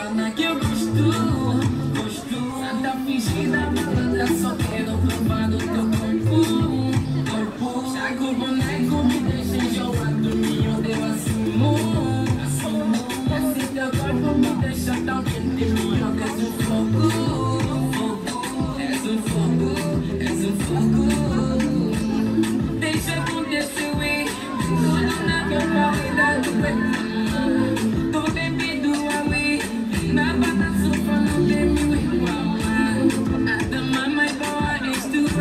morena que eu gosto. Santa fingida, malandra, só quero provar do teu corpo. Chaco o boneco, me deixa enjoado, me odeio assumo. Esse teu corpo me deixa tão quente, me jogas um fogo. És um fogo, és um fogo. Deixa acontecer, tudo na minha vida do peito. Tô bebido ali, na balança falando de mil igual. A dama mais boa és tu,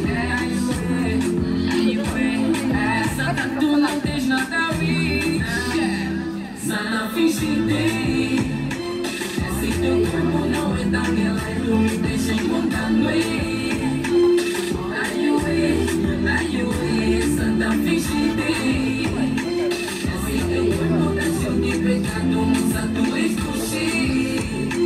essa tatu não tens nada a ver. Nada fingir. Esse teu corpo não é daquela, tu me deixa encontrando. Santa fingir. Esse teu corpo tá cheio de pecado, moça, tu és coxê.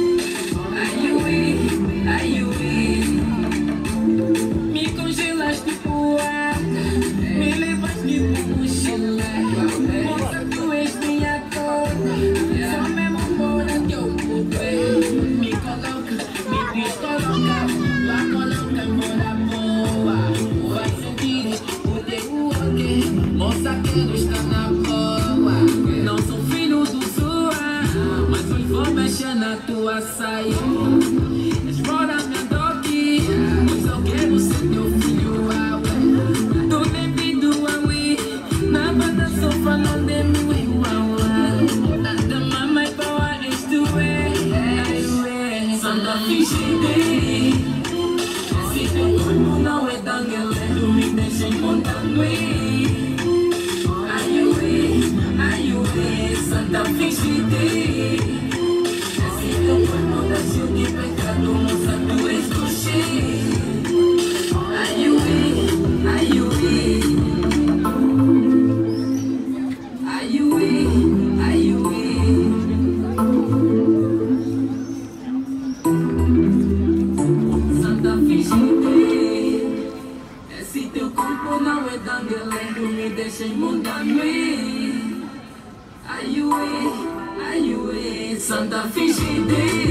Me congelaste pro ar, me levaste pro mochila. Moça, tu és minha cor, só mesmo fora que eu mudei. Me coloca, me descoloca, lá coloca, mora boa. Vai sentir o teu ok, moça, quero estar na boa. Não sou filho do Zua, mas hoje vou mexer na tua saia. Explora minha dog, mas eu quero ser teu filho. Tô bebido ali, na banda só falando de mil igual. A dama mais boa és tu, Santa fingir. Se teu corpo não é daquele, tu me deixa encontrando. Santa fingir. Se teu corpo tá cheio de pecado, moça, tu és coxê. Santa fingir. Esse teu corpo não é daquele, tu me deixa imundando. Santa fingir.